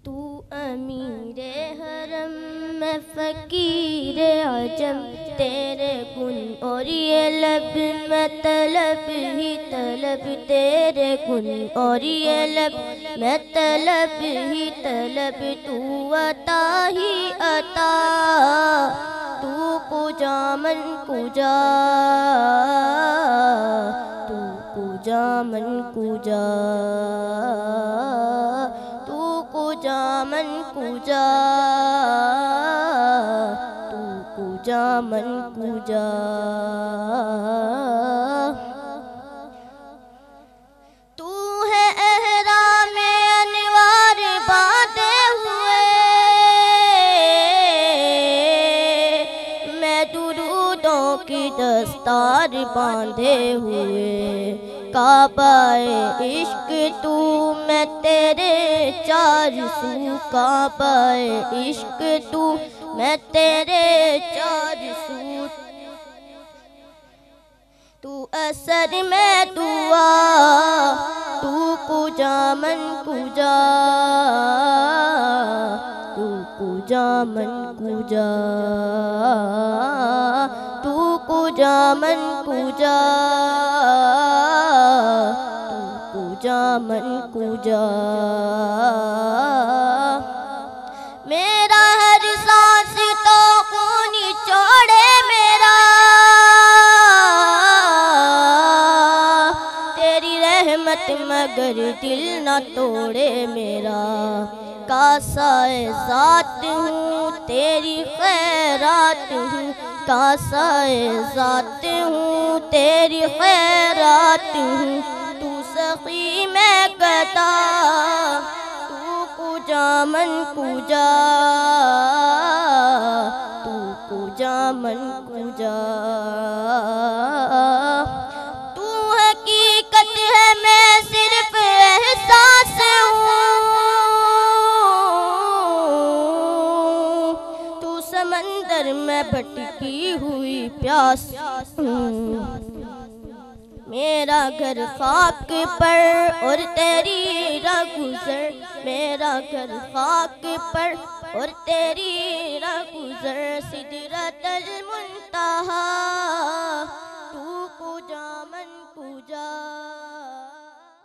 तू अमीरे हरम मैं फ़कीर आजम, तेरे गुन और ये लब मैं तलब ही तलब, तेरे गुन और ये लब मैं तलब ही तलब। तू अता ही अता, तू कुजा मन कुजा, तू कुजा मन कुजा, कुजा मन कुजा, तू कुजा मन कुजा। तू है एहराम अनवार बांधे हुए, मैं दुरूदों की दस्तार बांधे हुए। काबाए इश्क तू मैं तेरे चार सू, काबाए इश्क तू मैं तेरे चार सू। तू असर में दुआ, तू कुजा मन कुजा, तू कुजा मन कुजा, तू कुजा मन कुजा, कुजा मन कुजा। मेरा हर सांस तो खून छोड़े मेरा, तेरी रहमत मगर दिल न तोड़े मेरा। कासाए ज़ात हूँ तेरी खैरात हूँ, कासाए ज़ात हूँ तेरी खैरात हूँ। सखी मैं कहता तू कुजा मन कुजा, तू कुजा मन कुजा। तू हकीकत है मैं सिर्फ एहसास हूँ, तू समंदर में भटकी हुई प्यास हूँ। मेरा घर खाक पर और तेरी राह गुज़र, मेरा घर खाक पर और तेरी राह गुज़र। सिदरतुल मुंतहा